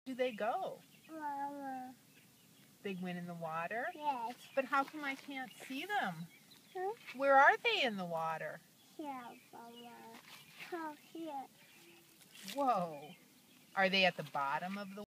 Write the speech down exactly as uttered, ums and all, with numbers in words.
Do they go? Mama. They went in the water? Yes. But how come I can't see them? Huh? Where are they in the water? Here, Mama. Come here. Whoa. Are they at the bottom of the